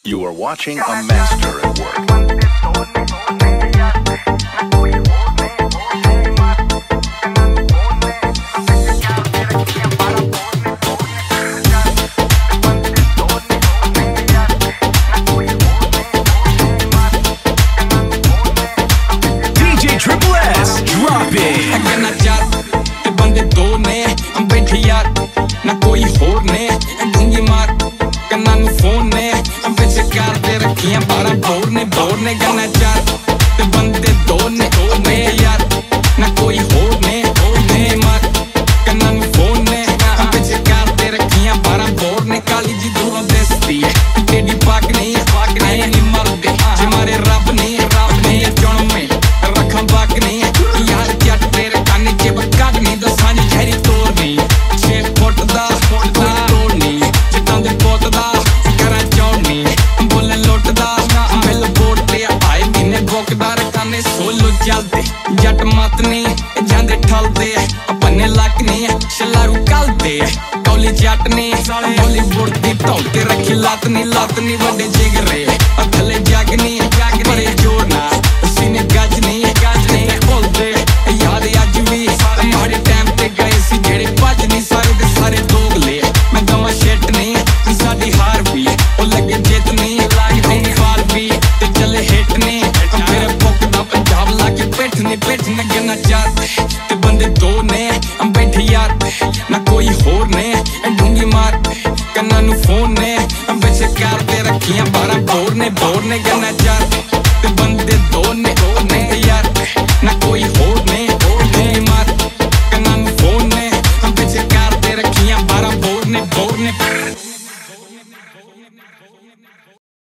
You are watching a master at work. DJ Triple S, drop it. बंदे दो ने बैठे यार ना कोई होर ने ढूंगी मार कन्ना नु फोन ने बिच कार ते रखियां 12 बोर ने गन्ना चार ते बंदे दो ने यार ना कोई होर ने मार कन्ना नु फोन ने बिच कार ते रखियां 12 बोर ने काली जी दूरों दिसदी है तेरी पाक नहीं मरदे हमारे रब ने जन्म में रखा बाक नहीं यार जट तेरे काने के बकाग नहीं दसानी झरी तोड़नी 6 फुट दा तोड़नी जितां दे पोत दा करा चौड़नी बोले लुटदा मिल बोट ते आए महीने बोकदार काने सोलो चलदे जट मत नहीं जांदे ठलदे अपने लक नहीं शलारू कलदे कौली जट नहीं बॉलीवुड दी धौल ते रखी लत नहीं वड्डे जिगरे थले जग नहीं बड़े जोर ना सीने गज नहीं बोलदे याद अज भी माड़े टाइम ते गए सी जेड़े भज नहीं सारे दे सारे दोगले मैं दवा शिट नहीं साडी हार भी ओ लगे जित नहीं लागदे फाल भी ते चले हिट नहीं मेरे बुक दा पंजाब लाके पिठ नहीं गन्ना चार ते बंदे दो ने बैठे यार ना कोई होर ने ढूंगी मार कन्ना नु फोन ने बिच कार ते रखियां 12 बोर ने गन्ना चार ते बंदे दो ने